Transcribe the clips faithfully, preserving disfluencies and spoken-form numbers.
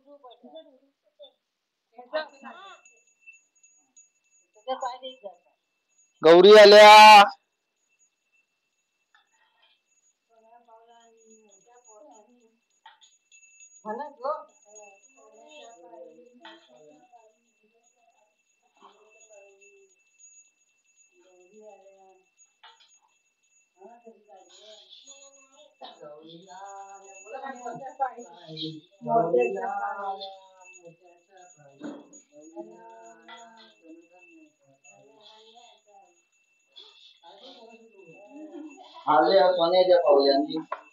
गौरी आल्या. आल्या सोन्याच्या पावलांनी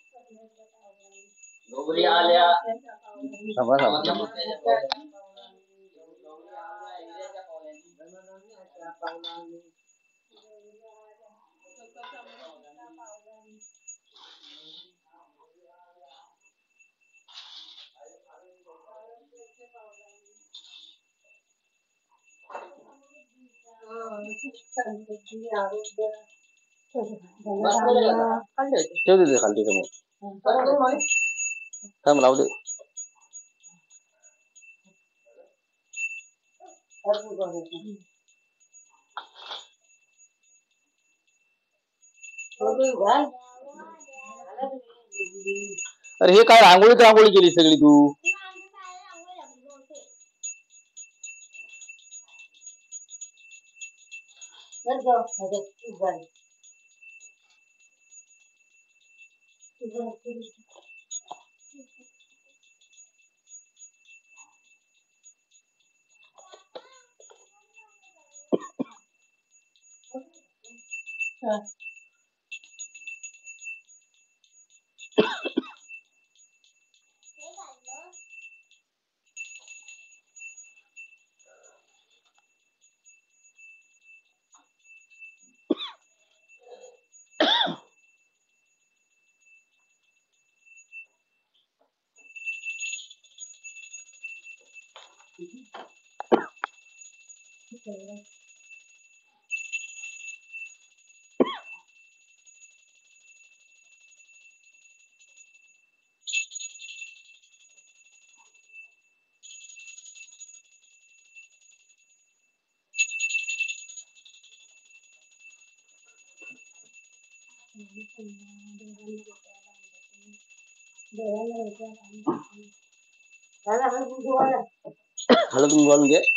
गौरी आल्या. ठेव दे खाली समोर. थांब लावू दे. अरे हे काय रांगोळी रांगोळी केली सगळी तू. हळद घालून घे.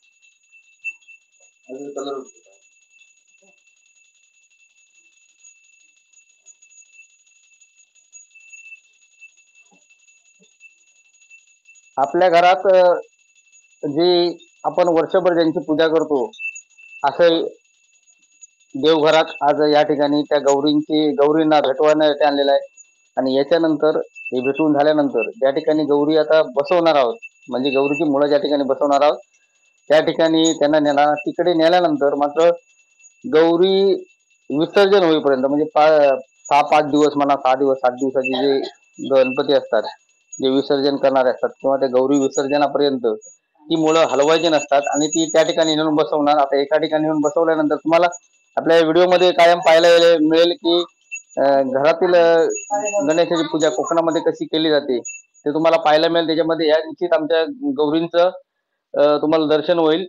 आपल्या घरात जी आपण वर्षभर ज्यांची पूजा करतो असे देवघरात आज या ठिकाणी त्या गौरींची गौरींना भेटवण्यासाठी आणलेला आहे. आणि याच्यानंतर हे भेटून झाल्यानंतर त्या ठिकाणी गौरी आता बसवणार आहोत. म्हणजे गौरीची मुळं ज्या ठिकाणी बसवणार आहोत त्या ठिकाणी त्यांना नेला. तिकडे नेल्यानंतर मात्र गौरी विसर्जन होईपर्यंत म्हणजे पा सहा पाच दिवस म्हणा सहा दिवस सात दिवसाचे जे गणपती असतात जे विसर्जन करणारे असतात किंवा त्या गौरी विसर्जनापर्यंत ती मुळं हलवायची नसतात आणि ती त्या ठिकाणी नेऊन बसवणार. आता एका ठिकाणी नेऊन बसवल्यानंतर तुम्हाला आपल्या व्हिडिओमध्ये कायम पाहायला मिळेल की घरातील गणेशाची पूजा कोकणामध्ये कशी केली जाते ते तुम्हाला पाहायला मिळेल. त्याच्यामध्ये या निश्चित आमच्या गौरींचं तुम्हाला दर्शन होईल.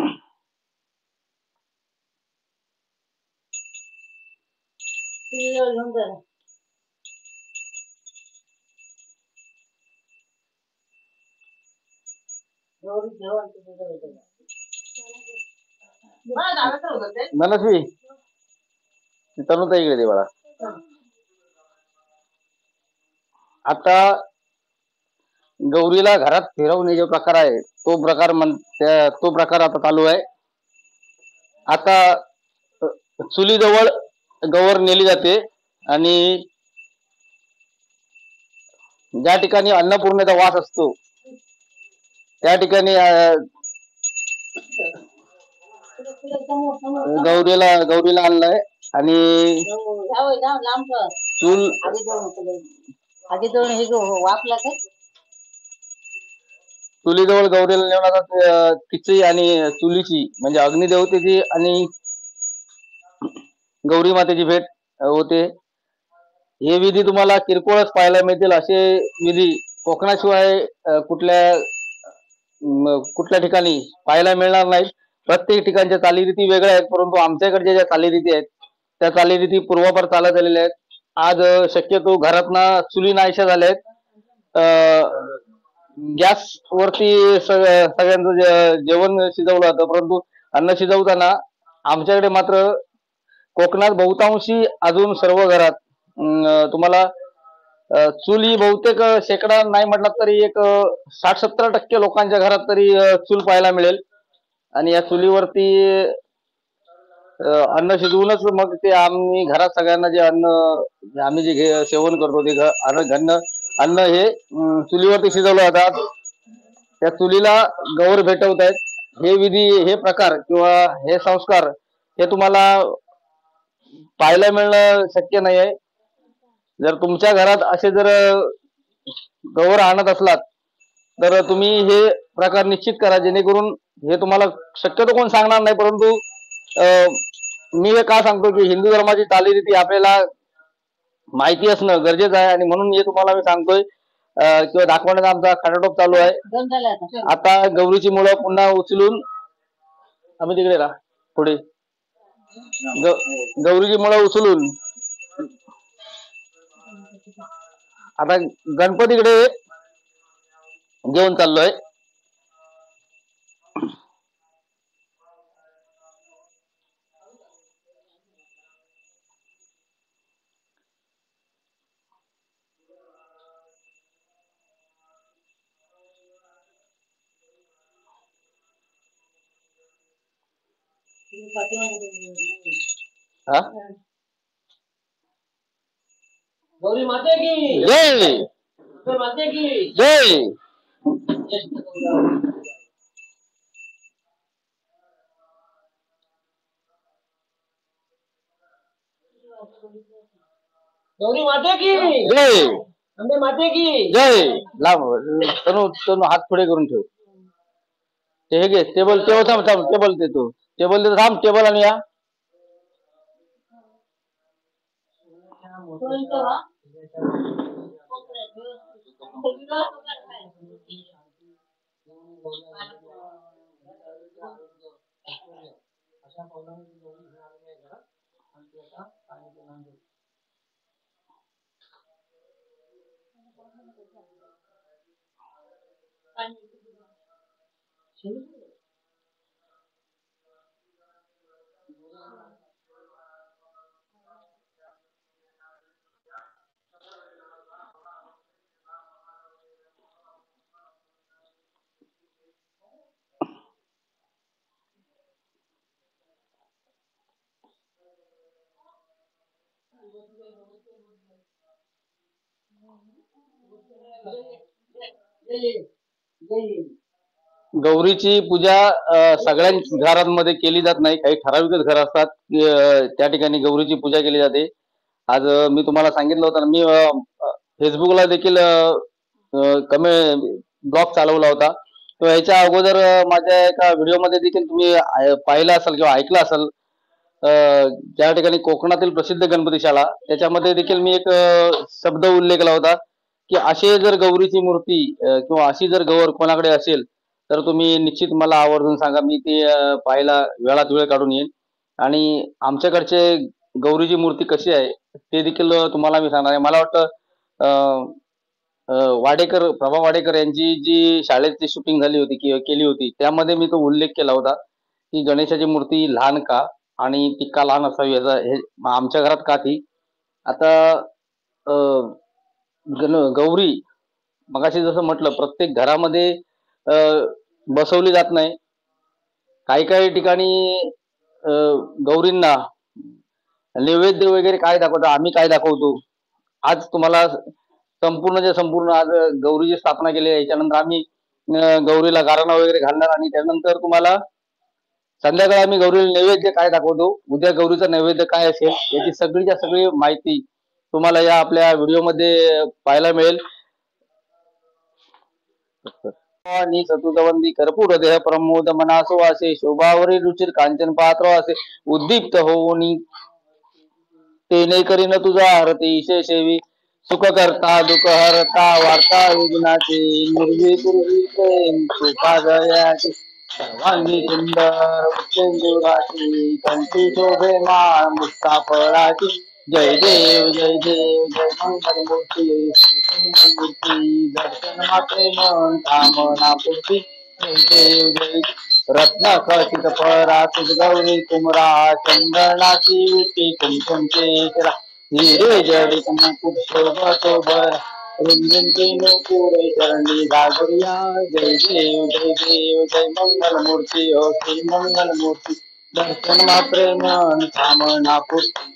मनस्वी तनुता इकडे दे बाळा. आता गौरीला घरात फिरवणे जो प्रकार आहे तो प्रकार म्हण तो प्रकार आता चालू आहे. आता चुलीजवळ गौर नेली जाते आणि ज्या ठिकाणी अन्नपूर्णेचा वास असतो त्या ठिकाणी गौरीला गौरीला आणलाय आणि चूल चुलीजवळ गौरीला नेऊन आता तिची आणि चुलीची म्हणजे अग्निदेवतेची आणि गौरी मातेची भेट होते. हे विधी तुम्हाला किरकोळच पाहायला मिळतील. असे विधी कोकणाशिवाय कुठल्या कुठल्या ठिकाणी पाहायला मिळणार नाहीत. प्रत्येक ठिकाणच्या चालीरीती वेगळ्या आहेत, परंतु आमच्याकडच्या ज्या चालीरीती आहेत त्या चालीरीती पूर्वापार चालत आलेल्या आहेत. आज शक्यतो घरातना चुली नाहीशा झाल्या आहेत. गॅस वरती सगळ्यांचं जेवण शिजवलं जातं, परंतु अन्न शिजवताना आमच्याकडे मात्र कोकणात बहुतांशी अजून सर्व घरात तुम्हाला चूल ही बहुतेक शेकडा नाही म्हटलं तरी एक साठ सत्तर टक्के लोकांच्या घरात तरी चूल पाहायला मिळेल. आणि या चुलीवरती अन्न शिजवूनच मग ते आम्ही घरात सगळ्यांना जे अन्न आम्ही जे सेवन करतो ते अन्न अन्न हे चुलीवरती शिजवलं जातात. त्या चुलीला गौर भेटवत आहेत. हे विधी, हे प्रकार किंवा हे संस्कार हे तुम्हाला पाहायला मिळणं शक्य नाही आहे. जर तुमच्या घरात असे जर गौर आणत असलात तर तुम्ही हे प्रकार निश्चित करा, जेणेकरून हे तुम्हाला शक्यतो कोण सांगणार नाही. परंतु मी हे का सांगतो की हिंदू धर्माची चालीरीती आपल्याला माहिती असणं गरजेचं आहे, आणि म्हणून हे तुम्हाला मी सांगतोय किंवा दाखवण्याचा आमचा खटाटोप चालू आहे. आता गौरीची मुळं पुन्हा उचलून आम्ही तिकडे राहा पुढे गौरीची मुळं उचलून आता गणपतीकडे घेऊन चाललोय. हा गौरी माते की जय, माते की जय. गौरी माते की जय, अंबे माते की जय. लाव तनु तनु हात पुढे करून ठेव. ते हे घे टेबल टेबल थांब थांब टेबल देतो टेबल देतो थांब टेबल आणि या. गौरीची पूजा सगळ्या घरांमध्ये केली जात नाही, काही ठराविकच घर असतात त्या ठिकाणी गौरीची पूजा केली जाते. आज मी तुम्हाला सांगितलं होतं ना, मी फेसबुकला देखील कमेंट ब्लॉग चालवला होता. तो याच्या अगोदर माझ्या एका व्हिडिओमध्ये देखील तुम्ही पाहिलं असेल किंवा ऐकलं असेल, ज्या ठिकाणी कोकणातील प्रसिद्ध गणपतीशाला, त्याच्यामध्ये देखील मी एक शब्द उल्लेख केला होता की असे जर गौरीची मूर्ती किंवा अशी जर गौर कोणाकडे असेल तर तुम्ही निश्चित मला आवर्जून सांगा, मी ते पाहायला वेळात वेळ काढून येईन. आणि आमच्याकडचे गौरीची मूर्ती कशी आहे ते देखील तुम्हाला मी सांगणार आहे. मला वाटतं वाडेकर प्रभा वाडेकर यांची जी शाळेची शूटिंग झाली होती किंवा केली होती त्यामध्ये मी तो उल्लेख केला होता की गणेशाची मूर्ती लहान का आणि ती का लहान असावी, याचा हे आमच्या घरात का ती. आता गण गौरी मगाशी जसं म्हटलं प्रत्येक घरामध्ये बसवली जात नाही. काही काही ठिकाणी गौरींना नैवेद्य वगैरे काय दाखवतो, आम्ही काय दाखवतो. आज तुम्हाला संपूर्ण जे संपूर्ण आज गौरीची स्थापना केली आहे, याच्यानंतर आम्ही गौरीला गारणा वगैरे घालणार आणि त्यानंतर तुम्हाला संध्याकाळी आम्ही गौरीला नैवेद्य काय दाखवतो, उद्या गौरीचा नैवेद्य काय असेल याची सगळीच्या सगळी माहिती तुम्हाला या आपल्या व्हिडिओमध्ये पाहायला मिळेल. चतुर्वंदी कर्पूर देह प्रमोद मनासो असे शोभावरी रुचिर कांचन पात्र असे उद्दीप्त होऊनी तेने करीन तुझा आरती ईशे सेवी सुख करता दुःख हरता वार्ता विघ्नाची निर्वी पूर्वी प्रेम सुखागयाची सर्वांगी सुंदर उच्चेंदुराची कंठी शोभे माळ मुक्ता फळाची जय देव जय देव जय मंगल मूर्ती मूर्ती दर्शन मात्रे मन कामना पूर्ती जय देव जय रत्न खचित परातुज गौरी कुमरा चंदनाची उटी कुमकुम केशरा हिरे जडित मुकुट शोभतो बर रुंदिंती नूपुरे चरणी घागरिया जय देव जय देव जय मंगल मूर्ती हो श्री मंगल मूर्ती दर्शन मात्रे मन कामना पूर्ती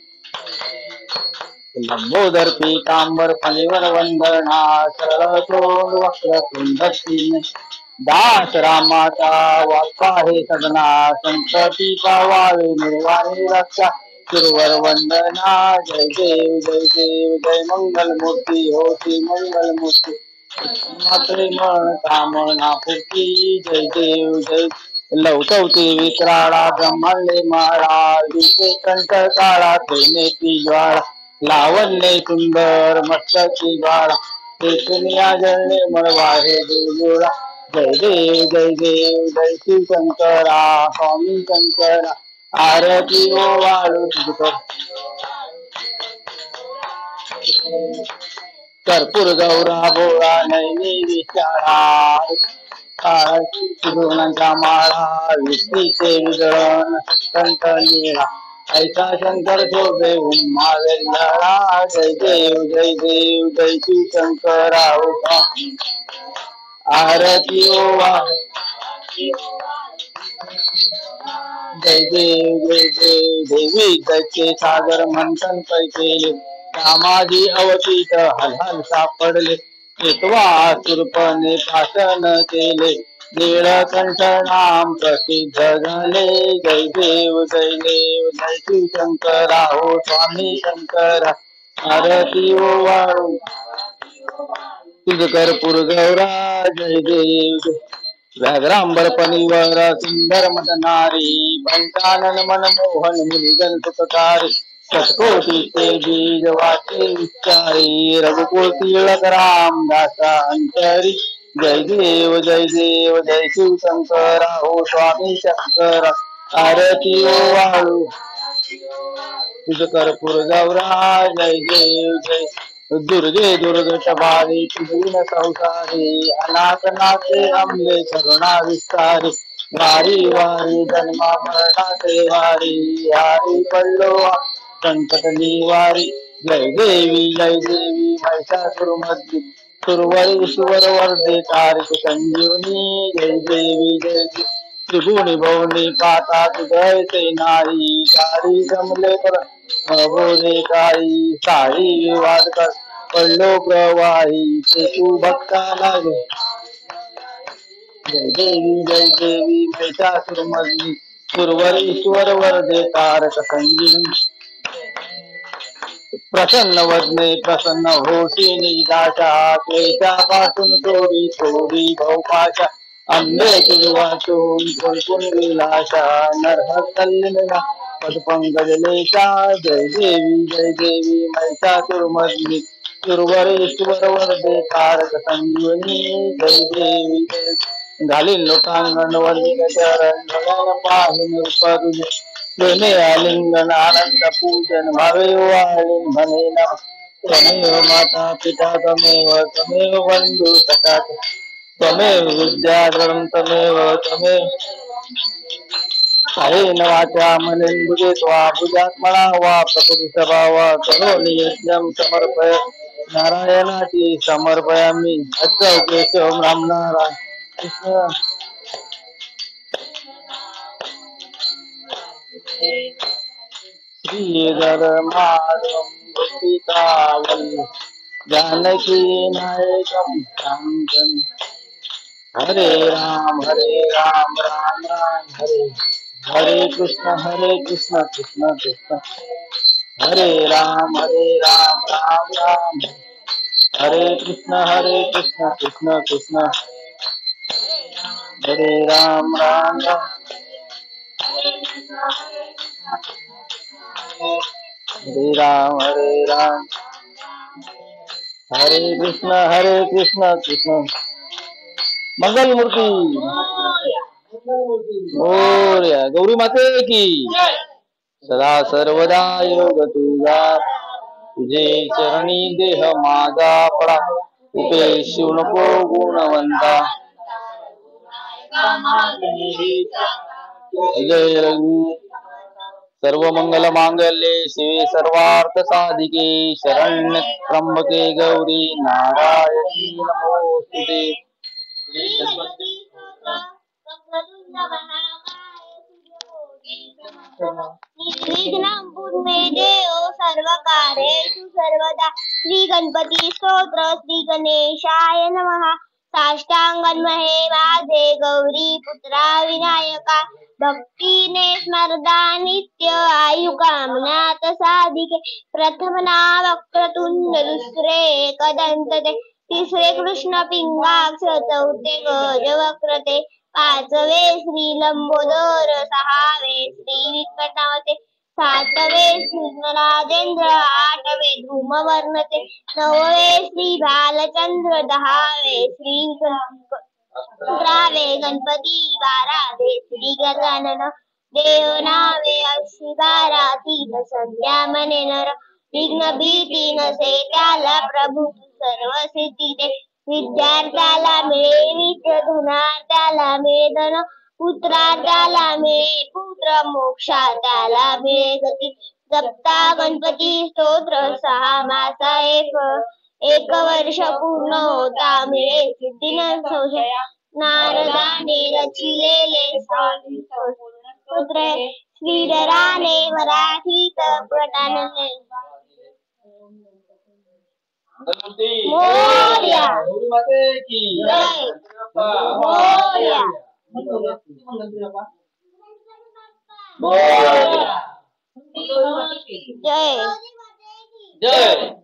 लंबोदर पीतांबर फणीवर वंदना सरळ तोंड वक्र दास रामाचा वाक्य आहे सदना संतती पावावे निर्वाणी रक्षा सुरवर वंदना जय देव जय देव जय मंगल मूर्ती हो श्री मंगल मूर्ती मात्रे मन कामना पूर्ती जय देव जय लवचवती विक्राळा ब्रह्मांडे माळा विषे कंठ काळा प्रेमेची ज्वाळा लावण्य सुंदर मस्तकी बाळा तेथुनिया जळणे मळवाहे दुर्गुळा जय देव जय देव जय शिव शंकरा स्वामी शंकरा आरती ओ वाळू तुझकर कर्पूर गौरा भोळा नैनी विचारा सुगुणांच्या माळा विष्णीचे विगळण कंठ निळा ऐका शंकर शोभे उम्मा वेल्हाळा जय देव जय देव जय शिव शंकरा आरती ओ जय देव जय देव देवी दचे सागर मंथन पैकेले कामादी अवतीत हलहल सापडले चितवा सुरपणे पाषण केले नीळकंठ नाम प्रसिद्ध झाले जय देव जय देव जय शिव शंकरा हो स्वामी शंकरा आरती ओ वाळू तुझ कर्पूर गौरा जय देव व्याघ्रांबर पनिवर सुंदर मदनारी पंचानन मनमोहन मुनिजन सुखकारी शतकोटी ते बीज वाचे उच्चारी रघुकुल तिलक राम दासा अंतरी जय देव जय देव जय शिव शंकरा हो स्वामी शंकरा आरती ओ वाळू तुझ कर्पूर गौरा जय देव जय दुर्गे दुर्गट बारी तुझीन संसारी अनाथ नाथे आमले करुणा विस्तारी वारी वारी जन्मा मरणाचे वारी हारी पडलो संकट निवारी जय देवी जय देवी महिषासुरमर्दी सुरवरीश्वर वरदे तारिक संजीवनी जय देवी जय त्रिभुवनी भवनी पाता तुझय ते नारी सारी जमले पर बोले काही सारी विवाद कर पडलो प्रवाही ते तू भक्ता लागे जय देवी जय देवी महिषासुरमर्दी सुरवरीश्वर वरदे तारक संजीवनी प्रसन्न वदने प्रसन्न होती निदाशा क्लेशापासून थोडी थोडी भवपाशा अंबे तुझ वाचून कोणकोण विलाशा नरहत कल्याणा पदपंकजलेशा जय देवी जय देवी महिषासुरमर्दिनी सुरवरेश्वर वरदे तारक संजीवनी जय देवी जय घालीन लोकांगण वल्लिन चरण पाहिन रूप प्रेमे आलिंगन आनंद पूजन भावे वालिन म्हणे नम त्वमेव माता पिता त्वमेव त्वमेव बंधु सखा त्वमेव विद्याधरं त्वमेव त्वमेव कायेन वाचा मनेन्द्रिये त्वा भुजात्मना वा प्रकृती वा करोमि यज्ञं समर्पय नारायणाची समर्पयामि अच्च केशव राम नारायण कृष्ण श्रीधर माधवं गोपिकावल्लभं जानकी नायकं कांचन हरे राम हरे राम राम राम हरे हरे कृष्ण हरे कृष्ण कृष्ण कृष्ण हरे राम हरे राम राम राम हरे कृष्ण हरे कृष्ण कृष्ण कृष्ण हरे राम राम राम हरे राम हरे राम हरे कृष्ण हरे कृष्ण कृष्ण मंगल मूर्ती मोरया गौरी माते की सदा सर्वदा योग तुझा तुझे चरणी देह माझा पडा उपेक्षू नको गुणवंता जय रघु सर्व मंगल मांगल्ये शिवे सर्वार्थ साधिके शरण्य त्र्यंबके गौरी नारायणी नमोस्तुते विघ्नं पुण्ये देव सर्वकार्येषु सर्वदा श्री गणपती स्तोत्र श्री गणेशाय नमः साष्टांगन्महे माझे गौरी पुत्रा विनायका भक्तीने स्मरदा नित्य आयु कामनाथ साधिके प्रथम नाम वक्रतुंड दुसरे एकदंत ते तिसरे कृष्ण पिंगाक्ष चौथे गज वक्रते पाचवे श्री लंबोदर सहावे श्री विकटावते सातवे श्री राजेंद्र आठवे धूमवर्णते नववे श्री बालचंद्र दहावे श्री अकरावे गणपती बारावे श्री गजानन देव नावे अशी बारा तीन संध्या मने नर विघ्न भीती नसे त्याला प्रभू सर्व सिद्धी दे विद्यार्थ्याला मिळे विद्या धनार्थ्याला मिळे धन पुत्रार्थ्याला मिळे पुत्र मोक्षार्थ्याला मिळे गती जपता गणपती स्तोत्र सहा मासा एक एक वर्ष पूर्ण होता मिळे सिद्धी न संशय नारदाने रचिलेले स्तोत्र श्रीधराने मराठीत प्रटानले मोरया गौरी माते की जय मोरया मोरया जय जय